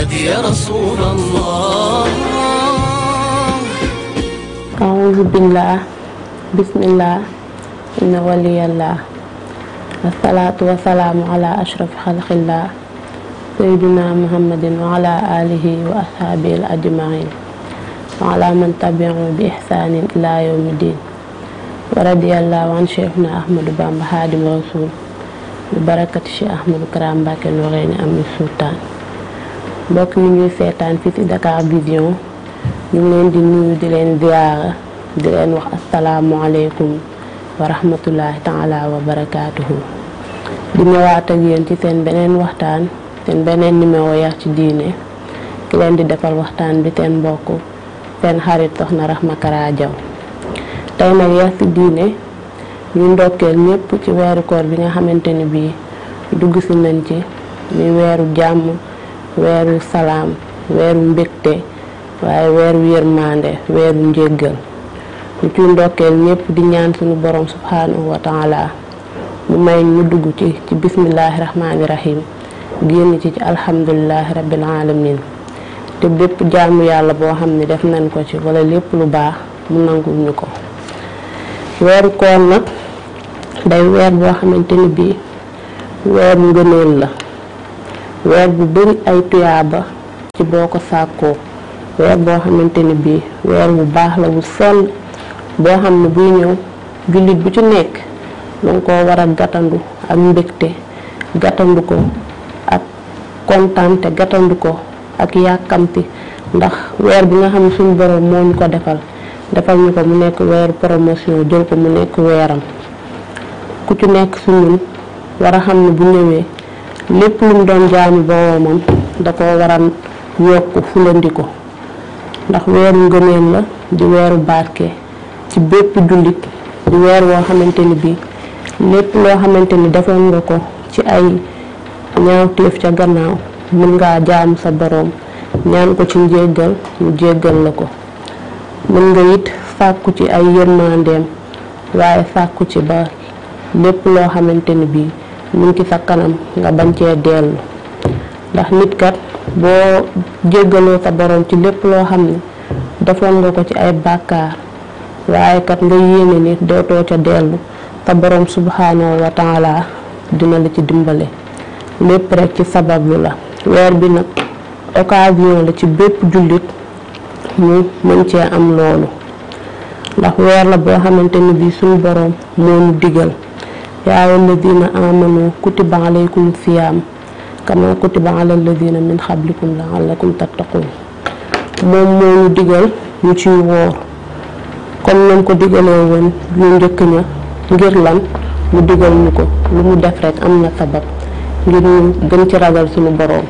هدي رسول الله. أعوذ بالله بسم الله إن ولي الله والصلاة والسلام على أشرف خلق الله سيدنا محمد وعلى آله وأصحابه الأجمعين وعلى من تبعهم بإحسان إلى يوم الدين ورضي الله عن شيخنا أحمد بامبا خادم رسول ببركة Cheikh Ahmadou Kara Mbacké Noreyni Amir Sultan. mbokk mi ñuy seetaan fii ci Dakar Vision ñu ngi leen di nuyu di leen ziyaara di leen wax asalaamualeykum wa rahmatullahi taala wa barakaatuhu. di ñëwaat ak yéen ci seen beneen waxtaan seen beneen numéro Yar ci diine ki leen di defal waxtaan bi seen mbokk seen xarit soxna Rahma Kara Diaw. tey nag Yar ci diine ñu ndokkeel ñépp ci weeru koor bi nga xamante ni bii dugg si nañ ci muy weeru jàmm weeru salaam weeru mbégte waaye weeru yërmande weeru njéggal ñu ci ndokkeel ñépp di ñaan suñu borom subhanahu wa taala mu may ñu dugg ci bismillahi rahmaani rahim génn ci alhamdulillahi rabbil alamin te bépp jaamu yàlla boo xam ne def nañ ko ci wala lépp lu baax mu nangul ñu ko. weeru koor nag day weer boo xamante ni bii weeru ngëneel la weer bu bari ay tuyaaba ci boo ko sàkkoo weer boo xamante ni bii weer bu baax la bu sell boo xam ne buy ñëw jullit bu ci nekk danga koo war a gàttandu ak mbégte gàttandu ko ak kontaante gàttandu ko ak yàkkamti ndax weer bi nga xam ne suñu borom moo ñu ko defal ñu ko mu nekk weeru promotion jël ko mu nekk weeram ku ci nekk su ñun war a xam ne bu ñëwee lépp lu mu doon jaamu boroomam da ko war a yokk fulandi ko ndax weeru ngëneel la di weeru barke ci bépp jullit di weer woo xamante ni bii lépp loo xamante ni defoon nga ko ci ay ñaawteef ca gannaaw mën ngaa jaamu sa boroom ñaan ko ci njéggal mu jéggal la ko mën nga it sàkku ci ay yërmandeem waaye sàkku ci ba lépp loo xamante ni bii mu ngi ci sa kanam nga bañ cee dellu ndax nit kat boo jéggaloo sa boroom ci lépp loo xam ne defoon nga ko ci ay bàkkaar waaye kat nga yéene ni dootoo ca dellu sa boroom subhanahu wa taala dina la ci dimbale lépp rek ci sabablu la. weer bi nag occasion la ci bépp jullit mu mën cee am loolu ndax weer la boo xamante ni bii suñu boroom moo ñu digal yaa alladina amanu kutiba alaykum siyaam kama kutiba ala alladina min xablikum laallakum tattaqun moom moo ñu digal ñu ciy woor comme nañ ko digalee woon ñu njëkk ña ngir lan mu digal ñu ko lu mu def rek am na sabab ngir ñu gën ci ragal suñu boroom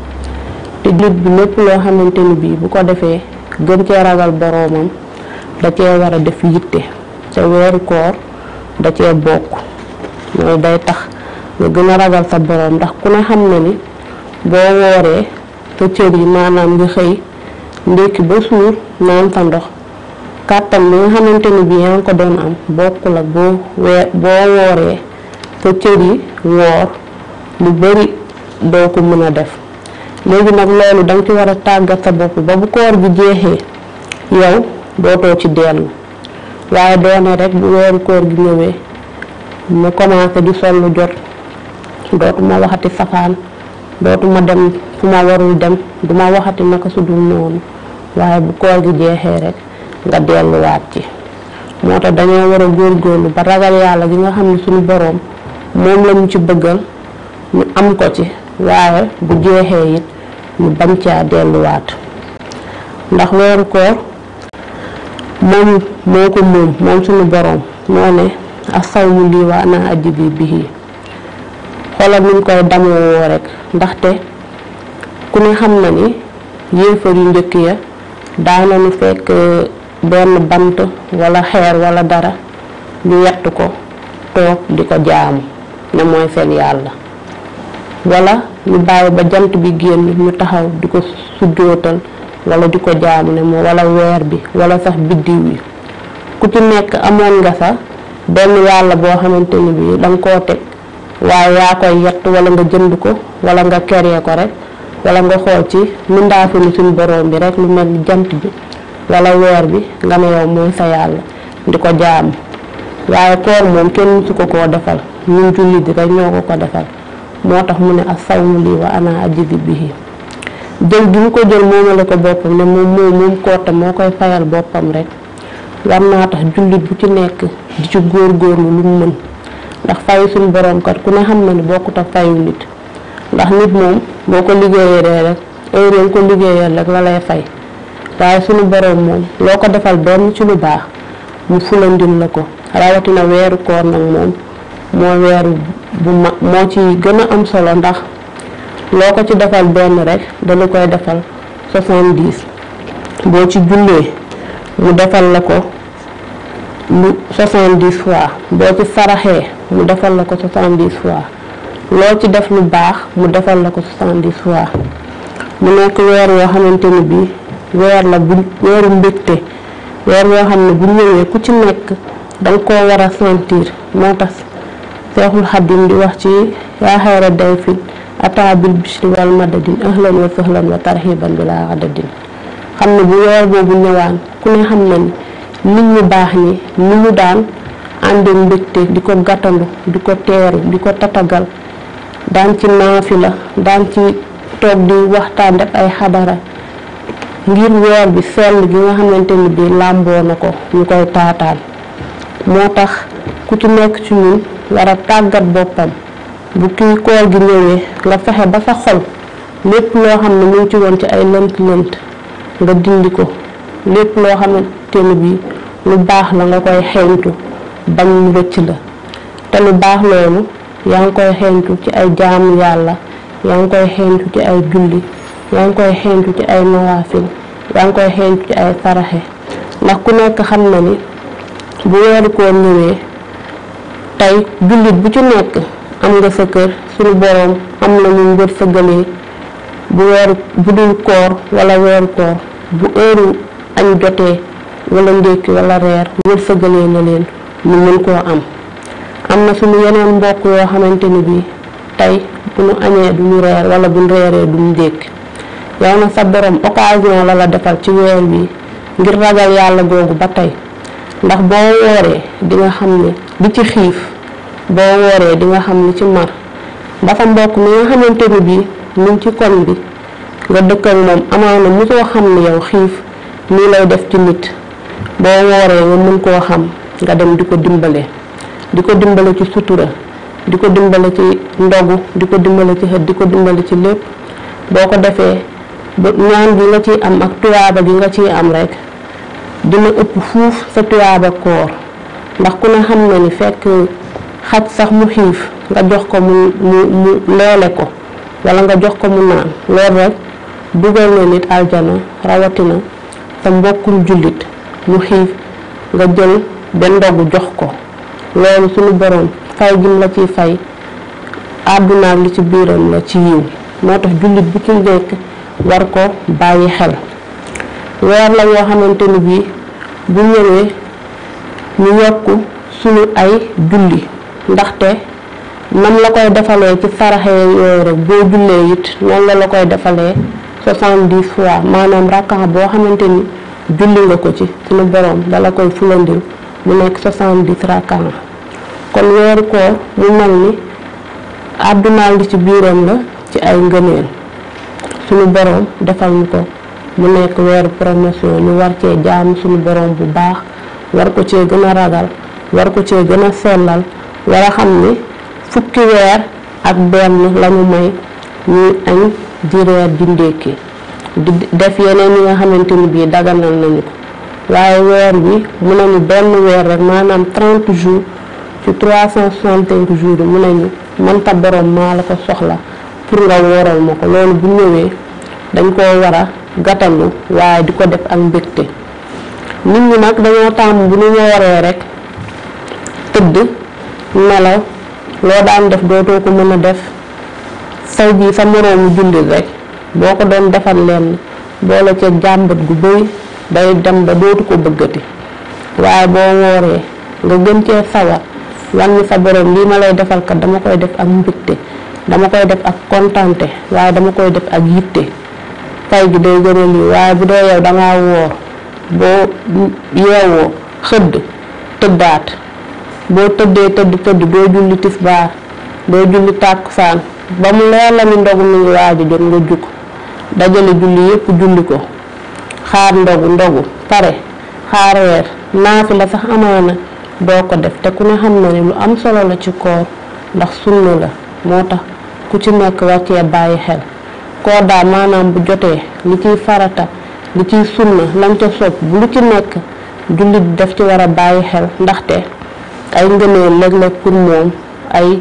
te nit bi lépp loo xamante ni bii bu ko defee gën cee ragal boroomam da cee war a def yitte te weeru koor da cee bokk mooy day tax nga gën a ragal sa boroom ndax ku ne xam na ni boo wooree sa cër yi maanaam nga xëy ndékki ba suur naan sa ndox kàttan bi nga xamante ni bii yaa ngi ko doon am bokkul ak boo wooree sa cër yi woor lu bari doo ko mën a def léegi nag loolu danga ci war a tàggat sa bopp ba bu koor gi jeexee yow dootoo ci dellu waaye doone rek bu weeru koor gi ñëwee mu commencé di sol lu jot dootuma waxati safaan dootuma dem fu ma warul dem duma waxati naka su dul noonu waaye bu koor gi jeexee rek nga delluwaat ci moo tax dañoo war a góorgóorlu ba ragal yàlla gi nga xam ne suñu boroom moom lañu ci bëggal ñu am ko ci waaye bu jeexee it ñu bañ caa delluwaat ndax weeru koor moom moo ko moom suñu boroom moo ne as-sawmu lii wa ana ajzi bihi xoolal nuñ koy damoo rek ndaxte ku ne xam na ni yéefar yu njëkk ya daanañu fekk benn bant wala xeer wala dara ñu yett ko toog di ko jaamu ne mooy seen yàlla wala ñu bàyyi ba jant bi génn ñu taxaw di ko sujjootal wala di ko jaamu ne moo wala weer bi wala sax biddiw yi ku ci nekk amoon nga sax benn yàlla boo xamante ni bii danga koo teg waaye yaa koy yett wala nga jënd ko wala nga keree ko rek wala nga xool ci mindaafu ni suñu borom bi rek lu mel ni jant bi wala weer bi nga ne yow mooy sa yàlla di ko jaamu waaye koor moom kenn su ko koo defal ñun jullit rek ñoo ko defal moo tax mu ne as-sawmu lii wa ana ajzi bihi jël gi mu ko jël moomale ko boppam ne moom koor te moo koy fayal boppam rek war naa tax jullit bu ci nekk di ci góorgóorlu lu mu mën ndax fayu suñu borom kat ku ne xam na ni bokkut ak fayu nit ndax nit moom boo ko liggéeyee rek heure nga ko liggéeyal rek la lay fay waaye suñu borom moom loo ko defal benn ci lu baax mu fulandil la ko rawatina weeru koor nag moom moo weeru bu mag moo ci gën a am solo ndax loo ko ci defal benn rek dañu koy defal 70 boo ci jullee mu defal la ko lu 70 fois boo ci saraxee mu defal la ko 70 fois loo ci def lu baax mu defal la ko 70 fois mu nekk weer yoo xamante ni bii weer la bu weeru mbégte weer yoo xam ne bu ñëwee ku ci nekk danga koo war a sentir moo tax Seexul Xadim di wax ci yaa xayra dayfin ataa bil bishri wal madadin ahlan wa sahlan wa tarhiban bila adadin xam ne bu weer boobu ñëwaan ku ne xam na ni nit ñu baax ñi ni ñu daan àndee mbégte di ko gàttandu di ko teeru di ko tatagal daan ci naafila daan ci toog di waxtaan def ay xadara ngir weer bi sell gi nga xamante ni bi làmboo na ko ñu koy taataan moo tax ku ci nekk ci ñun war a tàggat boppam bu kii koor gi ñëwee nga fexe ba sa xol lépp loo xam ne mu ngi ci woon ci ay lënt-lënt nga dindi ko lépp loo xamante ni bi lu baax la nga koy xeeñtu bañ mu rëcc la te lu baax loolu yaa ngi koy xeeñtu ci ay jaamu yàlla yaa ngi koy xeeñtu ci ay julli yaa ngi koy xeeñtu ci ay nawaafil yaa ngi koy xeeñtu ci ay saraxe ndax ku nekk xam na ni bu weeru koor ñëwee tey jullit bu ci nekk am nga sa kër suñu boroom am na ñu ngër sëgalee bu dul koor wala weeru koor bu heure añ jotee wala ndékki wala reer ngër sëgalee na leen ñu mën koo am na suñu yeneen mbokk yoo xamante ni bii tey bu ñu añee duñu reer wala bu ñu reeree duñu ndékki yow na sa borom occasion la defal ci weer bi ngir ragal yàlla googu ba tey ndax boo wooree di nga xam ne di ci xiif boo wooree di nga xam ne ci mar ba sa mbokk mi nga xamante ni bii mu ngi ci koñ bi nga dëkk ak moom amaana mosoo xam ne yow xiif nii lay def ci nit boo wooree nga mën koo xam nga dem di ko dimbale ci sutura di ko dimbale ci ndogu di ko dimbale ci xët di ko dimbale ci lépp boo ko defee ba ñaan gi nga ciy am ak tuyaaba gi nga ciy am rek dina ëpp fuuf sa tuyaaba koor ndax ku ne xam na ni fekk xaj sax mu xiif nga jox ko mu leele ko wala nga jox ko mu naan loolu rek dugal na nit aljana rawatina sa mbokkum jullit mu xiif nga jël benn ndogu jox ko loolu suñu borom fay gim la ciy fay àddunaak li ci biiram la ci yiw moo tax jullit bu ci nekk war ko bàyyi xel weer la yoo xamante ni bii bu ñëwee ñu yokk suñu ay julli ndaxte nam la koy defalee ci saraxe yooyu rek boo jullee it noonu la koy defalee 70 fois maanaam rakka boo xamante ni julli nga ko ci suñu borom dala koy fulandil mu nekk 70 rakka kon weeru koor mu mel ni àddunaal li ci biiram la ci ay ngëneel suñu borom defal ñu ko mu nekk weeru promotion ñu war cee jaamu suñu borom bu baax war ko cee gën a ragal war ko cee gën a sellal war a xam ni fukki weer ak benn lañu may ñuy añ di reer di ndékki di def yeneen yi nga xamante ni bii daganal nañu ko waaye weer bi mu nañu benn weer rek maanaam 30 jours ci 365 jours yi mu nañu man ta borom maa la ko soxla pour nga wooral ma ko loolu bu ñëwee dañ koo war a gàttandu waaye di ko def ak mbégte nit ñi nag dañoo tàmm bu ñu wooree rek tëdd nelaw loo daan def dootoo ko mën a def say ji sa moroomu jullit rek boo ko doon defal leen boole ca jàmbat gu bëri day dem ba dootu ko bëggati waaye boo wooree nga gën cee sawar wan ni sa borom lii ma lay defal kat dama koy def ak mbégte dama koy def ak kontante waaye dama koy def ak yitte fay gi day gën a lii waaye bu dee yow dangaa woor boo yeewoo xëdd tëddaat boo tëddee tëdd doo julli tisbaar doo julli tàkkusaan ba mu leer la ni ndogu mi ngi waaj a jot nga jug dajale julli yépp julli ko xaar ndogu pare xaar reer naafi la sax amaana doo ko def te ku ne xam na ni lu am solo la ci koor ndax sunna la moo tax ku ci nekk war cee bàyyi xel koor daal maanaam bu jotee li ciy farata li ciy sunna lañ ca sopp bu lu ci nekk jullit daf ci war a bàyyi xel ndaxte ay ngëneel léeg-léeg pour moom ay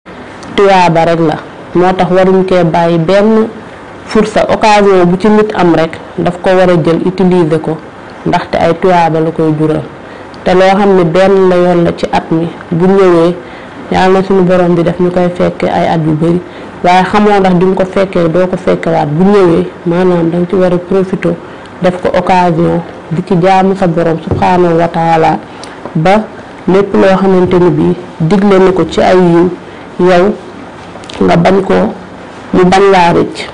tuyaaba rek la moo tax waruñ kee bàyyi benn fursa occasion bu ci nit am rek daf ko war a jël utiliser ko ndaxte ay tuyaaba la koy jural te loo xam ne benn la yoon la ci at mi bu ñëwee yàlla na suñu borom bi def ñu koy fekkee ay at yu bari waaye xamoo ndax dinga ko fekkee doo ko fekkewaat bu ñëwee maanaam danga ci war a profité def ko occasion di ci jaamu sa borom subhanahu wa taala ba lépp loo xamante ni bii digle na ko ci ay yiw yow nga bañ koo mu bañ laa rëcc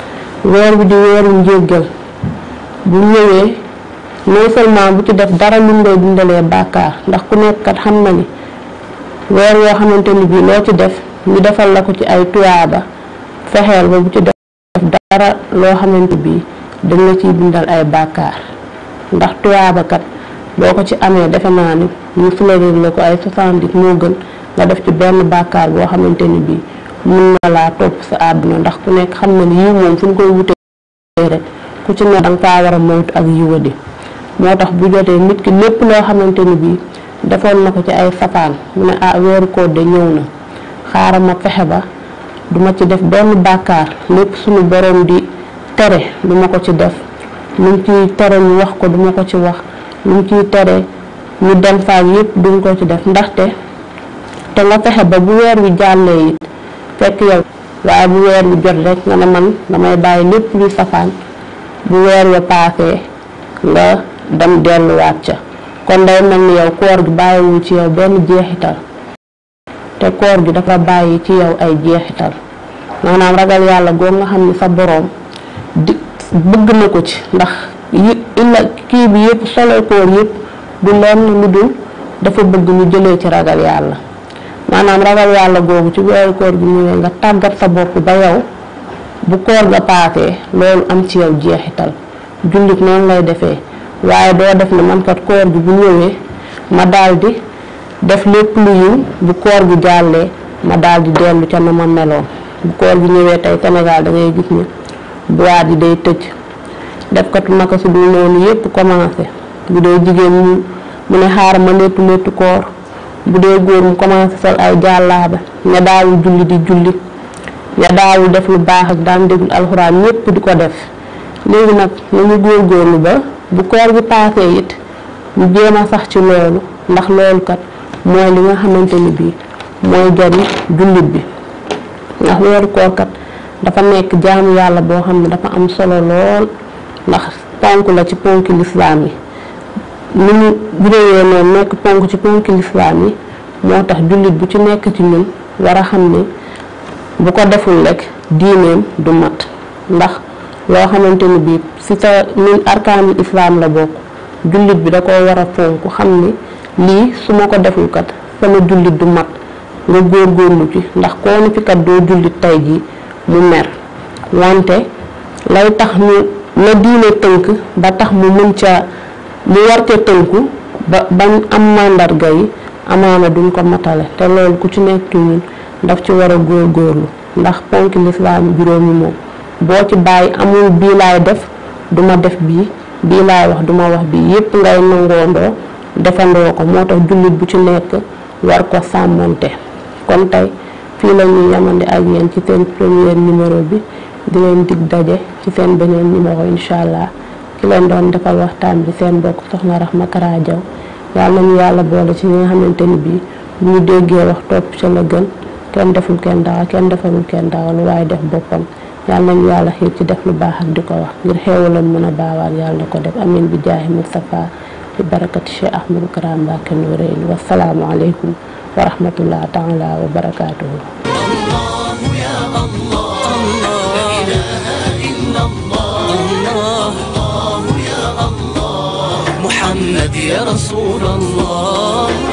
weer bi di weeru njéggal bu ñëwee non seulement bu ci def dara lu ngay dundalee bàkkaar ndax ku nekk kat xam na ni weer yoo xamante ni bii loo ci def ñu defal la ko ci ay tuyaaba fexeel ba bu ci def dara loo xamante bii dañ la ciy bindal ay bàkkaar ndax tuyaaba kat boo ko ci amee defe naa ni ñu fulani la ko ay 70 moo gën nga def ci benn bàkkaar boo xamante ni bii mun na laa topp sa àdduna ndax ku nekk xam na ni yiw moom fu ñu koy wutee rek ku ci ne danga kaa war a moytu ak yiwadi moo tax bu jotee nit ki lépp loo xamante ni bii defoon na ko ci ay safaan mu ne weeru koor de ñëw na xaaral ma fexe ba duma ci def benn bàkkaar lépp suñu borom di tere duma ko ci def lu mu ciy tere ñu wax ko duma ko ci wax lu mu ciy tere ñu dem faak yépp duñ ko ci def ndaxte te nga fexe ba bu weer wi jàllee it fekk yow waaye bu weer wi jot rek nga ne man damay bàyyi lépp luy safaan bu weer wa paasee nga dem delluwaat ca kon day mel ni yow koor gi bàyyiwu ci yow benn jeexital te koor gi dafa bàyyi ci yow ay jeexital maanaam ragal yàlla goo nga xam ni sa boroom di bëgg na ko ci ndax kii bi yépp solo koor yépp du lenn lu dul dafa bëgg ñu jëlee ci ragal yàlla maanaam ragal yàlla googu ci weeru koor gi ñëwee nga tàggat sa bopp ba yow bu koor ga paasee loolu am ci yow jeexital jullit noonu lay defee waaye doo def ne man kat koor gi bu ñëwee ma daldi def lépp lu yiw bu koor gi jàllee ma daldi dellu ca na ma meloon bu koor gi ñëwee tey Sénégal da ngay gis ni boîte yi day tëj def katu naka su dul noonu yépp commencé bu dee jigéen mu ne xaar ma léttu koor bu dee góor mu commencé sol ay jàllaabe ña daawul julli di julli ña daawul def lu baax ak daan déglu alxuraan ñépp di ko def léegi nag nañu góorgóorlu ba bu koor gi paasee it ñu jéem a sax ci loolu ndax loolu kat mooy li nga xamante ni bii mooy jariñ jullit bi ndax weeru koor kat dafa nekk jaamu yàlla boo xam ne dafa am solo lool ndax ponk la ci ponki lislaam yi ni mu juróowee noonu nekk ponk ci ponki lislaam yi moo tax jullit bu ci nekk ci ñun war a xam ne bu ko deful rek diineem du mat ndax loo xamante ni bii si sa min arkaanul islaam la bokk jullit bi da ko war a fonk xam ni lii su ma ko deful kat sama jullit du mat nga góorgóorlu ci ndax koo ni fi kat doo jullit tey jii mu mer wante lay tax ñu la diine tënk ba tax mu mën ca mu war ca tënku ba bañ am màndarga yi amaana duñ ko matale te loolu ku ci nekk ñun daf ci war a góorgóorlu ndax ponk lislaam juróomi moom boo ci bàyyi amul bii laay def duma def bii laay wax duma wax bii yépp ngay nangoondoo defandoo ko moo tax jullit bu ci nekk war ko sàmmonte kon tey fii la ñuy yamandi ak yéen ci seen premier numéro bi di leen dig daje ci seen beneen numéro incha allah ki leen doon defal waxtaan bi seen bokk soxna Rahma Kara Diaw yàlla nañu yàlla boole ci ñi nga xamante ni bii bu ñu déggee wax topp ca la gën kenn deful kenn dara kenn defalul kenn dara lu waaye def boppam yàlla nañu yàlla xiir ci def lu baax ak di ko wax ngir xeewalam mën a baawaan yàlla na ko def amin bi jaahi Mustafa bi barakati Cheikh Ahmadou Kara Mbacké Noreyni wasalaamu aleykum wa rahmatullah taala wa barakatuhu محمد يا رسول الله.